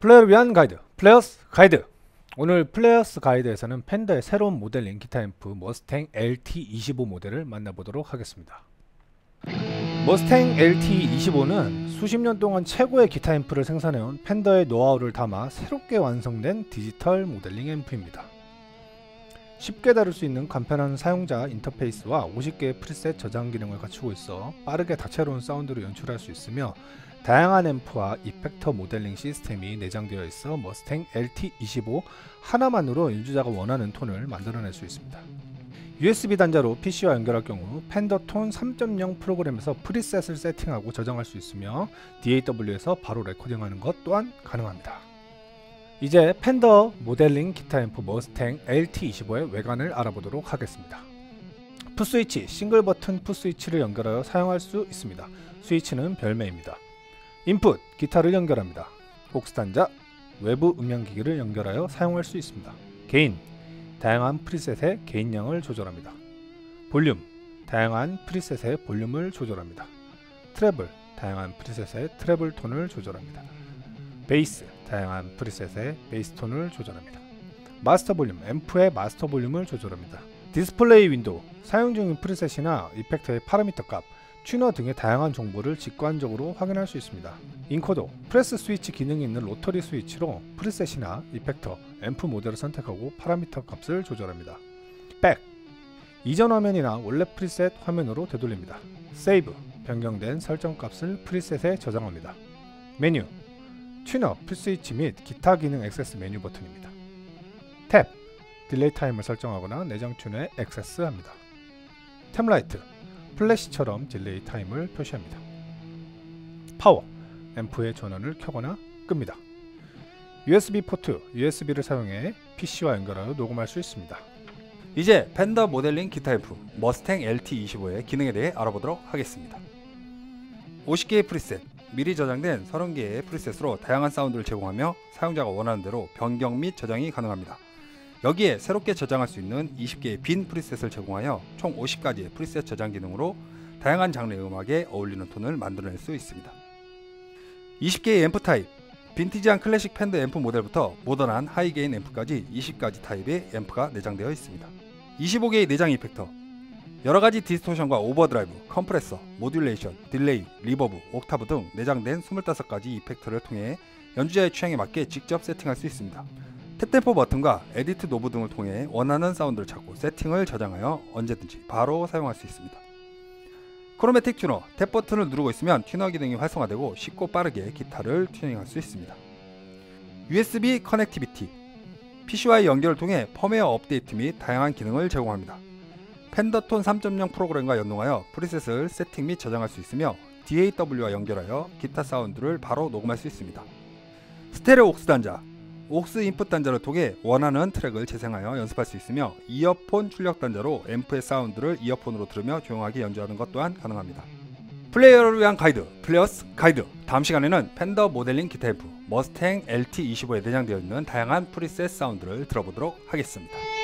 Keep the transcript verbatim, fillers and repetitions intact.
플레이어를 위한 가이드, 플레이어스 가이드. 오늘 플레이어스 가이드에서는 팬더의 새로운 모델인 기타 앰프 머스탱 엘티 이십오 모델을 만나보도록 하겠습니다. 머스탱 엘티 이십오는 수십 년 동안 최고의 기타 앰프를 생산해온 팬더의 노하우를 담아 새롭게 완성된 디지털 모델링 앰프입니다. 쉽게 다룰 수 있는 간편한 사용자 인터페이스와 오십 개의 프리셋 저장 기능을 갖추고 있어 빠르게 다채로운 사운드를 연출할 수 있으며, 다양한 앰프와 이펙터 모델링 시스템이 내장되어 있어 머스탱 엘티 이십오 하나만으로 연주자가 원하는 톤을 만들어낼 수 있습니다. 유에스비 단자로 피시와 연결할 경우 팬더 톤 삼 점 영 프로그램에서 프리셋을 세팅하고 저장할 수 있으며 디에이더블유에서 바로 레코딩하는 것 또한 가능합니다. 이제 팬더 모델링 기타 앰프 머스탱 엘티 이십오의 외관을 알아보도록 하겠습니다. 풋스위치, 싱글 버튼 풋스위치를 연결하여 사용할 수 있습니다. 스위치는 별매입니다. 인풋, 기타를 연결합니다. 옥스 단자, 외부 음향기기를 연결하여 사용할 수 있습니다. 게인, 다양한 프리셋의 게인량을 조절합니다. 볼륨, 다양한 프리셋의 볼륨을 조절합니다. 트래블, 다양한 프리셋의 트래블 톤을 조절합니다. 베이스, 다양한 프리셋의 베이스 톤을 조절합니다. 마스터 볼륨, 앰프의 마스터 볼륨을 조절합니다. 디스플레이 윈도우, 사용 중인 프리셋이나 이펙터의 파라미터 값, 튜너 등의 다양한 정보를 직관적으로 확인할 수 있습니다. 인코더, 프레스 스위치 기능이 있는 로터리 스위치로 프리셋이나 이펙터, 앰프 모델을 선택하고 파라미터 값을 조절합니다. 백, 이전 화면이나 원래 프리셋 화면으로 되돌립니다. 세이브, 변경된 설정 값을 프리셋에 저장합니다. 메뉴, 튜너, 풀스위치 및 기타 기능 액세스 메뉴 버튼입니다. 탭, 딜레이 타임을 설정하거나 내장 튜너에 액세스합니다. 탭라이트, 플래시처럼 딜레이 타임을 표시합니다. 파워, 앰프의 전원을 켜거나 끕니다. 유에스비 포트, 유에스비를 사용해 피시와 연결하여 녹음할 수 있습니다. 이제 팬더 모델링 기타 앰프 머스탱 엘티 이십오의 기능에 대해 알아보도록 하겠습니다. 오십 개의 프리셋, 미리 저장된 서른 개의 프리셋으로 다양한 사운드를 제공하며 사용자가 원하는 대로 변경 및 저장이 가능합니다. 여기에 새롭게 저장할 수 있는 이십 개의 빈 프리셋을 제공하여 총 오십 가지의 프리셋 저장 기능으로 다양한 장르의 음악에 어울리는 톤을 만들어낼 수 있습니다. 이십 개의 앰프 타입, 빈티지한 클래식 팬더 앰프 모델부터 모던한 하이게인 앰프까지 이십 가지 타입의 앰프가 내장되어 있습니다. 이십오 개의 내장 이펙터, 여러가지 디스토션과 오버드라이브, 컴프레서, 모듈레이션, 딜레이, 리버브, 옥타브 등 내장된 이십오 가지 이펙터를 통해 연주자의 취향에 맞게 직접 세팅할 수 있습니다. 탭템포 버튼과 에디트 노브 등을 통해 원하는 사운드를 찾고 세팅을 저장하여 언제든지 바로 사용할 수 있습니다. 크로매틱 튜너, 탭 버튼을 누르고 있으면 튜너 기능이 활성화되고 쉽고 빠르게 기타를 튜닝할 수 있습니다. 유에스비 커넥티비티, 피시와의 연결을 통해 펌웨어 업데이트 및 다양한 기능을 제공합니다. 팬더 톤 삼 점 영 프로그램과 연동하여 프리셋을 세팅 및 저장할 수 있으며 디에이더블유와 연결하여 기타 사운드를 바로 녹음할 수 있습니다. 스테레오 옥스 단자, 옥스 인풋 단자를 통해 원하는 트랙을 재생하여 연습할 수 있으며 이어폰 출력 단자로 앰프의 사운드를 이어폰으로 들으며 조용하게 연주하는 것 또한 가능합니다. 플레이어를 위한 가이드, 플레이어스 가이드. 다음 시간에는 팬더 모델링 기타 앰프 머스탱 엘티 이십오에 내장되어 있는 다양한 프리셋 사운드를 들어보도록 하겠습니다.